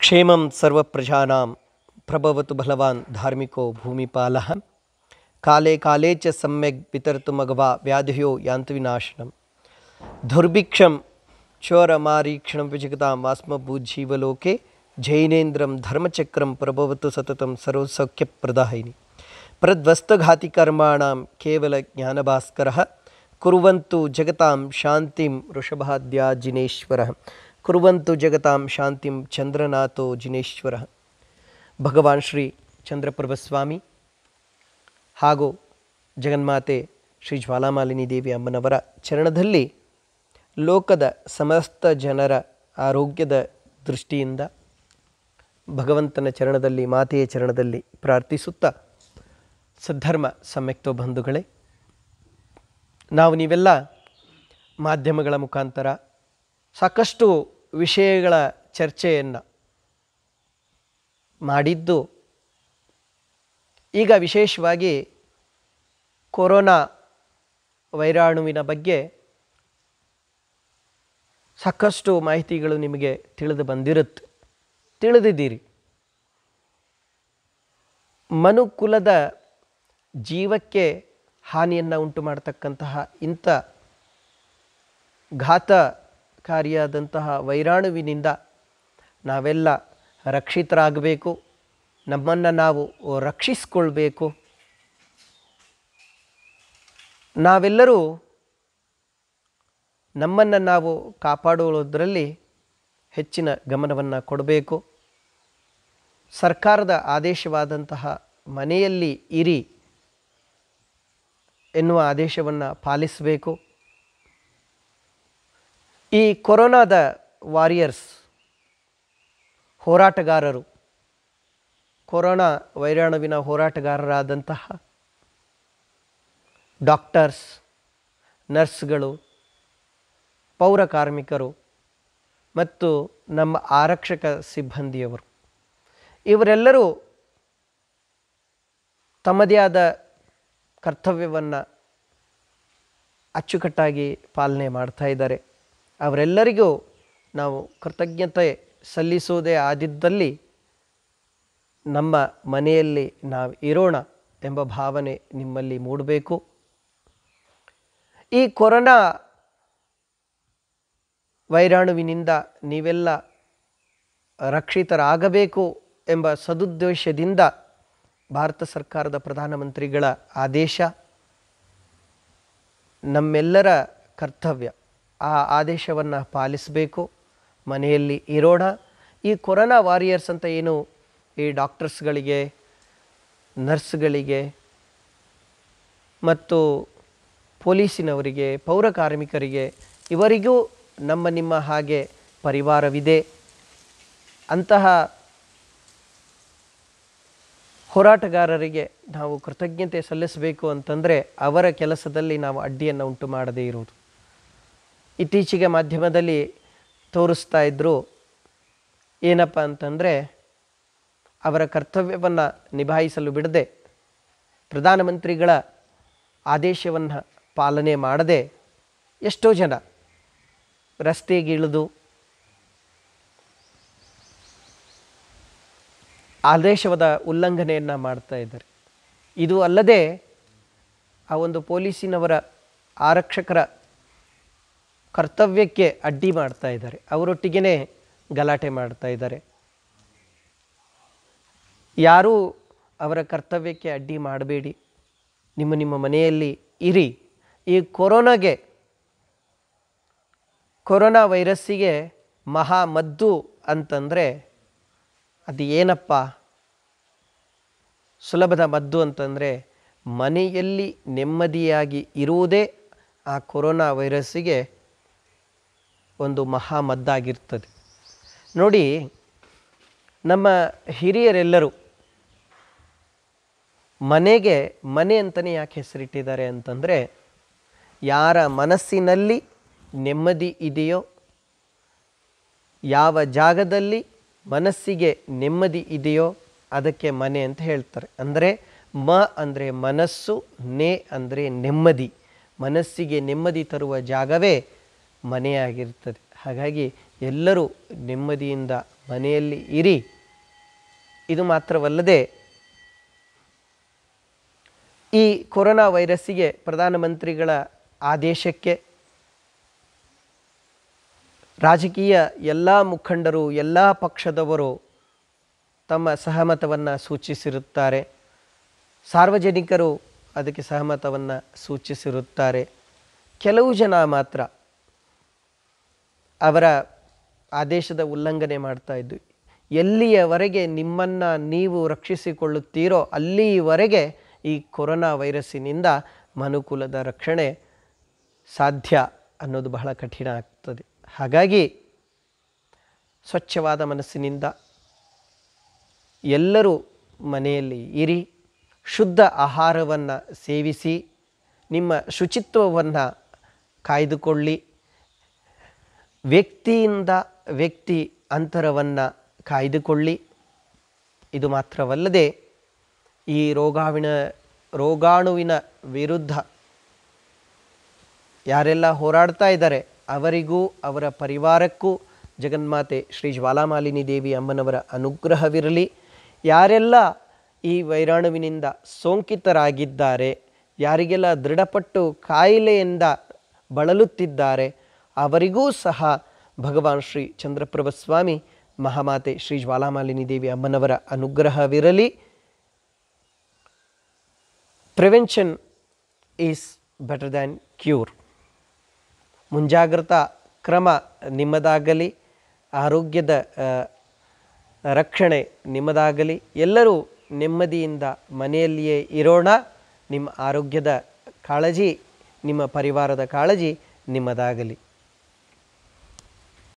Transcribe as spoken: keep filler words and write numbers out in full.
क्षेमं सर्वप्रजानां प्रभवतु बलवान् धार्मिको भूमिपालः काले काले च सम्यक् वितरतु मघवा व्याधियो यान्तु विनाशनम् दुर्भिक्षं चोरमारीक्षणं विजगतां वास्मभूज्जीवलोके जैनेन्द्रं धर्मचक्रं प्रभवतु सततं सर्वसौख्यप्रदायिनी प्रद्वस्तघातिकर्माणां केवलज्ञानभास्करः कुर्वन्तु जगतां शान्तिं वृषभाद्या जिनेश्वरः कुर्वन्तु जगतां शांतिं चंद्रनाथो जिनेश्वरः. ಭಗವಾನ್ ಶ್ರೀ ಚಂದ್ರಪ್ರಭ ಸ್ವಾಮಿ ಹಾಗೂ ಜಗನ್ಮಾತೆ ಶ್ರೀ ಜ್ವಾಲಾಮಾಲಿನಿ ದೇವಿ ಅಮ್ಮನವರ ಚರಣದಲ್ಲಿ ಲೋಕದ ಸಮಸ್ತ ಜನರ ಆರೋಗ್ಯದ ದೃಷ್ಟಿಯಿಂದ ಭಗವಂತನ ಚರಣದಲ್ಲಿ ಮಾತೆಯ ಚರಣದಲ್ಲಿ ಪ್ರಾರ್ಥಿಸುತ್ತಾ, ಸದ್ಧರ್ಮ ಸಮ್ಯಕ್ತೋ ಬಂಧುಗಳೇ, ನಾವು ನೀವೆಲ್ಲ ಮಾಧ್ಯಮಗಳ ಮುಖಾಂತರ ಸಾಕಷ್ಟು ವಿಷಯಗಳ ಚರ್ಚೆಯನ್ನು ಮಾಡಿದ್ದು, ಈಗ ವಿಶೇಷವಾಗಿ ಕೊರೋನಾ ವೈರಾಣುವಿನ ಬಗ್ಗೆ ಸಾಕಷ್ಟು ಮಾಹಿತಿಗಳು ನಿಮಗೆ ತಿಳಿದು ಬಂದಿರುತ್ತೆ, ತಿಳಿದಿದ್ದೀರಿ. ಮನುಕುಲದ ಜೀವಕ್ಕೆ ಹಾನಿಯನ್ನು ಉಂಟು ಮಾಡತಕ್ಕಂತಹ ಇಂಥ ಘಾತಕಾರಿಯಾದಂತಹ ವೈರಾಣುವಿನಿಂದ ನಾವೆಲ್ಲ ರಕ್ಷಿತರಾಗಬೇಕು, ನಮ್ಮನ್ನು ನಾವು ರಕ್ಷಿಸಿಕೊಳ್ಬೇಕು. ನಾವೆಲ್ಲರೂ ನಮ್ಮನ್ನು ನಾವು ಕಾಪಾಡುವುದರಲ್ಲಿ ಹೆಚ್ಚಿನ ಗಮನವನ್ನು ಕೊಡಬೇಕು. ಸರ್ಕಾರದ ಆದೇಶವಾದಂತಹ ಮನೆಯಲ್ಲಿ ಇರಿ ಎನ್ನುವ ಆದೇಶವನ್ನು ಪಾಲಿಸಬೇಕು. ಈ ಕೊರೋನಾದ ವಾರಿಯರ್ಸ್, ಹೋರಾಟಗಾರರು, ಕೊರೋನಾ ವೈರಾಣುವಿನ ಹೋರಾಟಗಾರರಾದಂತಹ ಡಾಕ್ಟರ್ಸ್, ನರ್ಸ್ಗಳು, ಪೌರ ಕಾರ್ಮಿಕರು ಮತ್ತು ನಮ್ಮ ಆರಕ್ಷಕ ಸಿಬ್ಬಂದಿಯವರು, ಇವರೆಲ್ಲರೂ ತಮ್ಮದೇ ಆದ ಕರ್ತವ್ಯವನ್ನು ಅಚ್ಚುಕಟ್ಟಾಗಿ ಪಾಲನೆ ಮಾಡ್ತಾ ಇದ್ದಾರೆ. ಅವರೆಲ್ಲರಿಗೂ ನಾವು ಕೃತಜ್ಞತೆ ಸಲ್ಲಿಸುವುದೇ ಆದಿದ್ದಲ್ಲಿ ನಮ್ಮ ಮನೆಯಲ್ಲಿ ನಾವು ಇರೋಣ ಎಂಬ ಭಾವನೆ ನಿಮ್ಮಲ್ಲಿ ಮೂಡಬೇಕು. ಈ ಕೊರೋನಾ ವೈರಾಣುವಿನಿಂದ ನೀವೆಲ್ಲ ರಕ್ಷಿತರಾಗಬೇಕು ಎಂಬ ಸದುದ್ದೇಶದಿಂದ ಭಾರತ ಸರ್ಕಾರದ ಪ್ರಧಾನಮಂತ್ರಿಗಳ ಆದೇಶ ನಮ್ಮೆಲ್ಲರ ಕರ್ತವ್ಯ. ಆ ಆದೇಶವನ್ನು ಪಾಲಿಸಬೇಕು, ಮನೆಯಲ್ಲಿ ಇರೋಣ. ಈ ಕೊರೋನಾ ವಾರಿಯರ್ಸ್ ಅಂತ ಏನು ಈ ಡಾಕ್ಟರ್ಸ್ಗಳಿಗೆ, ನರ್ಸ್ಗಳಿಗೆ ಮತ್ತು ಪೊಲೀಸಿನವರಿಗೆ, ಪೌರ ಕಾರ್ಮಿಕರಿಗೆ, ಇವರಿಗೂ ನಮ್ಮ ನಿಮ್ಮ ಹಾಗೆ ಪರಿವಾರವಿದೆ. ಅಂತಹ ಹೋರಾಟಗಾರರಿಗೆ ನಾವು ಕೃತಜ್ಞತೆ ಸಲ್ಲಿಸಬೇಕು ಅಂತಂದರೆ ಅವರ ಕೆಲಸದಲ್ಲಿ ನಾವು ಅಡ್ಡಿಯನ್ನು ಉಂಟು ಮಾಡದೇ ಇರುವುದು. ಇತ್ತೀಚೆಗೆ ಮಾಧ್ಯಮದಲ್ಲಿ ತೋರಿಸ್ತಾ ಇದ್ದರು, ಏನಪ್ಪ ಅಂತಂದರೆ ಅವರ ಕರ್ತವ್ಯವನ್ನು ನಿಭಾಯಿಸಲು ಬಿಡದೆ, ಪ್ರಧಾನಮಂತ್ರಿಗಳ ಆದೇಶವನ್ನು ಪಾಲನೆ ಮಾಡದೆ ಎಷ್ಟೋ ಜನ ರಸ್ತೆಗಿಳಿದು ಆದೇಶದ ಉಲ್ಲಂಘನೆಯನ್ನು ಮಾಡ್ತಾ ಇದ್ದಾರೆ. ಇದು ಅಲ್ಲದೆ ಆ ಒಂದು ಪೊಲೀಸಿನವರ ಆರಕ್ಷಕರ ಕರ್ತವ್ಯಕ್ಕೆ ಅಡ್ಡಿ ಮಾಡ್ತಾ ಇದ್ದಾರೆ, ಅವರೊಟ್ಟಿಗೆ ಗಲಾಟೆ ಮಾಡ್ತಾ ಇದ್ದಾರೆ. ಯಾರೂ ಅವರ ಕರ್ತವ್ಯಕ್ಕೆ ಅಡ್ಡಿ ಮಾಡಬೇಡಿ, ನಿಮ್ಮ ನಿಮ್ಮ ಮನೆಯಲ್ಲಿ ಇರಿ. ಈ ಕೊರೋನಾಗೆ, ಕೊರೋನಾ ವೈರಸ್ಸಿಗೆ ಮಹಾಮದ್ದು ಅಂತಂದರೆ ಅದು ಏನಪ್ಪ? ಸುಲಭದ ಮದ್ದು ಅಂತಂದರೆ ಮನೆಯಲ್ಲಿ ನೆಮ್ಮದಿಯಾಗಿ ಇರುವುದೇ ಆ ಕೊರೋನಾ ವೈರಸ್ಸಿಗೆ ಒಂದು ಮಹಾಮದ್ದಾಗಿರ್ತದೆ. ನೋಡಿ, ನಮ್ಮ ಹಿರಿಯರೆಲ್ಲರೂ ಮನೆಗೆ ಮನೆ ಅಂತಲೇ ಯಾಕೆ ಹೆಸರಿಟ್ಟಿದ್ದಾರೆ ಅಂತಂದರೆ, ಯಾರ ಮನಸ್ಸಿನಲ್ಲಿ ನೆಮ್ಮದಿ ಇದೆಯೋ, ಯಾವ ಜಾಗದಲ್ಲಿ ಮನಸ್ಸಿಗೆ ನೆಮ್ಮದಿ ಇದೆಯೋ ಅದಕ್ಕೆ ಮನೆ ಅಂತ ಹೇಳ್ತಾರೆ. ಅಂದರೆ ಮ ಅಂದರೆ ಮನಸ್ಸು, ನೆ ಅಂದರೆ ನೆಮ್ಮದಿ. ಮನಸ್ಸಿಗೆ ನೆಮ್ಮದಿ ತರುವ ಜಾಗವೇ ಮನೆಯಾಗಿರ್ತದೆ. ಹಾಗಾಗಿ ಎಲ್ಲರೂ ನೆಮ್ಮದಿಯಿಂದ ಮನೆಯಲ್ಲಿ ಇರಿ. ಇದು ಮಾತ್ರವಲ್ಲದೆ ಈ ಕೊರೋನಾ ವೈರಸ್ಸಿಗೆ ಪ್ರಧಾನಮಂತ್ರಿಗಳ ಆದೇಶಕ್ಕೆ ರಾಜಕೀಯ ಎಲ್ಲ ಮುಖಂಡರು, ಎಲ್ಲ ಪಕ್ಷದವರು ತಮ್ಮ ಸಹಮತವನ್ನು ಸೂಚಿಸಿರುತ್ತಾರೆ. ಸಾರ್ವಜನಿಕರು ಅದಕ್ಕೆ ಸಹಮತವನ್ನು ಸೂಚಿಸಿರುತ್ತಾರೆ. ಕೆಲವು ಜನ ಮಾತ್ರ ಅವರ ಆದೇಶದ ಉಲ್ಲಂಘನೆ ಮಾಡ್ತಾ ಇದ್ದು, ಎಲ್ಲಿಯವರೆಗೆ ನಿಮ್ಮನ್ನು ನೀವು ರಕ್ಷಿಸಿಕೊಳ್ಳುತ್ತೀರೋ ಅಲ್ಲಿಯವರೆಗೆ ಈ ಕೊರೋನಾ ವೈರಸ್ಸಿನಿಂದ ಮನುಕುಲದ ರಕ್ಷಣೆ ಸಾಧ್ಯ ಅನ್ನೋದು ಬಹಳ ಕಠಿಣ ಆಗ್ತದೆ. ಹಾಗಾಗಿ ಸ್ವಚ್ಛವಾದ ಮನಸ್ಸಿನಿಂದ ಎಲ್ಲರೂ ಮನೆಯಲ್ಲಿ ಇರಿ, ಶುದ್ಧ ಆಹಾರವನ್ನು ಸೇವಿಸಿ, ನಿಮ್ಮ ಶುಚಿತ್ವವನ್ನು ಕಾಯ್ದುಕೊಳ್ಳಿ, ವ್ಯಕ್ತಿಯಿಂದ ವ್ಯಕ್ತಿ ಅಂತರವನ್ನು ಕಾಯ್ದುಕೊಳ್ಳಿ. ಇದು ಮಾತ್ರವಲ್ಲದೆ ಈ ರೋಗಾವಿನ ರೋಗಾಣುವಿನ ವಿರುದ್ಧ ಯಾರೆಲ್ಲ ಹೋರಾಡ್ತಾ ಇದ್ದಾರೆ ಅವರಿಗೂ ಅವರ ಪರಿವಾರಕ್ಕೂ ಜಗನ್ಮಾತೆ ಶ್ರೀ ಜ್ವಾಲಾಮಾಲಿನಿ ದೇವಿ ಅಮ್ಮನವರ ಅನುಗ್ರಹವಿರಲಿ. ಯಾರೆಲ್ಲ ಈ ವೈರಾಣುವಿನಿಂದ ಸೋಂಕಿತರಾಗಿದ್ದಾರೆ, ಯಾರಿಗೆಲ್ಲ ದೃಢಪಟ್ಟು ಕಾಯಿಲೆಯಿಂದ ಬಳಲುತ್ತಿದ್ದಾರೆ ಅವರಿಗೂ ಸಹ ಭಗವಾನ್ ಶ್ರೀ ಚಂದ್ರಪ್ರಭ ಸ್ವಾಮಿ ಮಹಾಮಾತೆ ಶ್ರೀ ಜ್ವಾಲಾಮಾಲಿನಿ ದೇವಿ ಅಮ್ಮನವರ ಅನುಗ್ರಹವಿರಲಿ. Prevention is better than cure. ಮುಂಜಾಗ್ರತಾ ಕ್ರಮ ನಿಮ್ಮದಾಗಲಿ, ಆರೋಗ್ಯದ ರಕ್ಷಣೆ ನಿಮ್ಮದಾಗಲಿ. ಎಲ್ಲರೂ ನೆಮ್ಮದಿಯಿಂದ ಮನೆಯಲ್ಲಿಯೇ ಇರೋಣ. ನಿಮ್ಮ ಆರೋಗ್ಯದ ಕಾಳಜಿ, ನಿಮ್ಮ ಪರಿವಾರದ ಕಾಳಜಿ ನಿಮ್ಮದಾಗಲಿ.